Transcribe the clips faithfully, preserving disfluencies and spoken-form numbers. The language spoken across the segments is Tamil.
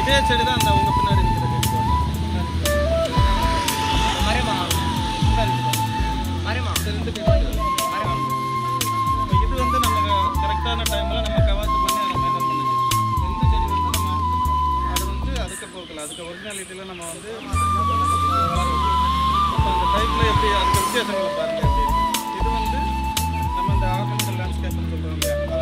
இதே செடி தான் அந்த உங்கள் பின்னாடி இருக்கிற செடி மரமா மரமா ரெண்டு பேர் மரம். இது வந்து நம்ம கரெக்டான டைமில் நம்ம கவாத்து பண்ணி அதை மெயின்டைன் பண்ணி எந்த செடி வந்து நம்ம அது வந்து அதுக்கு போகல அதுக்கு ஒரிஜினாலிட்டியில் நம்ம வந்து அந்த டைப்பில் எப்படி அதுக்கு வித்தியாசங்களை பாருங்கள் எப்படி இது வந்து நம்ம இந்த ஆர்கனிக்கல் லேண்ட்ஸ்கேப்னு சொல்கிறோம்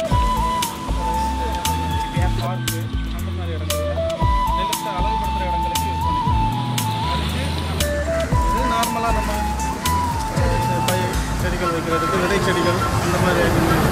இல்லையா பார்க்கு அந்த மாதிரி இடங்கள் நிலத்தை அழகுபடுத்துகிற இடங்களுக்கு யூஸ் பண்ணிக்கலாம். அதுக்கு இது நார்மலாக நம்ம இந்த பயிர் செடிகள் வைக்கிறதுக்கு விதை செடிகள் இந்த மாதிரி